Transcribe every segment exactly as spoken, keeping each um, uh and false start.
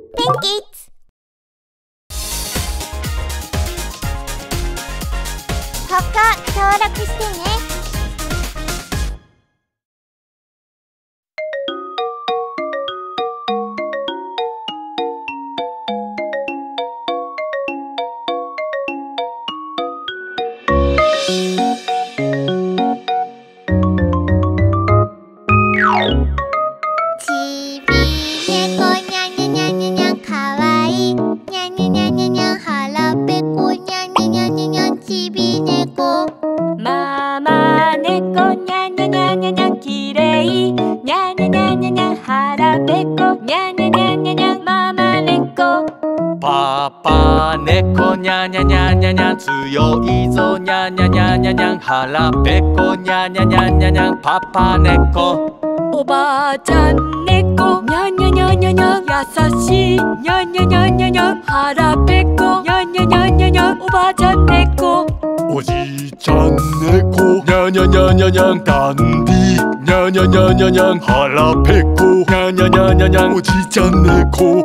ペンキッズ。ここ登録してね。ちび猫にゃにゃにゃにゃにゃかわいい。にゃにゃにゃにゃにゃ腹ペコ。にゃにゃにゃにゃにゃちび猫。 ママ猫にゃにゃにゃにゃにゃきれい。にゃにゃにゃにゃにゃ腹ペコ。にゃにゃにゃにゃにゃママ猫。 パパ猫にゃにゃにゃにゃにゃ強いぞ。にゃにゃにゃにゃにゃ腹ペコ。にゃにゃにゃにゃにゃパパ猫。 おばあちゃん猫にゃにゃにゃにゃにゃ優しい。にゃにゃにゃにゃにゃ腹ペコ。にゃにゃにゃにゃにゃおばあちゃん猫。 おじいちゃん猫にゃにゃにゃにゃにゃダンディ。にゃにゃにゃにゃにゃ腹ペコ。にゃにゃにゃにゃにゃおじいちゃん猫。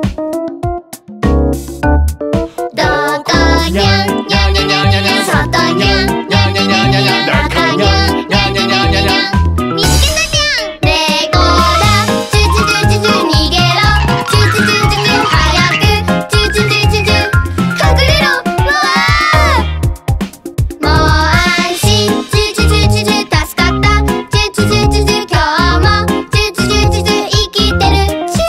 どこにゃんにゃにゃにゃにゃにゃ外にゃんにゃにゃにゃにゃにゃ中にゃんにゃにゃにゃにゃにゃ見つけたにゃん。猫だチュチュチュチュチュ逃げろ。チュチュチュチュチュ早くチュチュチュチュチュ隠れろ。うわーもう安心。チュチュチュチュチュ助かった。チュチュチュチュチュ今日もチュチュチュチュチュ生きてる。チュ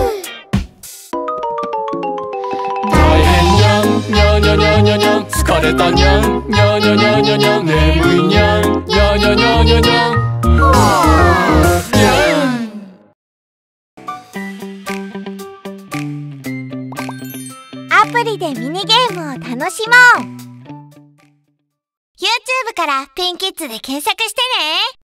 ー大変にゃんにゃにゃにゃにゃにゃ疲れたにゃんにゃにゃにゃにゃにゃ眠いにゃんにゃにゃにゃにゃにゃにゃん。 アプリでミニゲームを楽しもう。 YouTube からペンキッズで検索してね。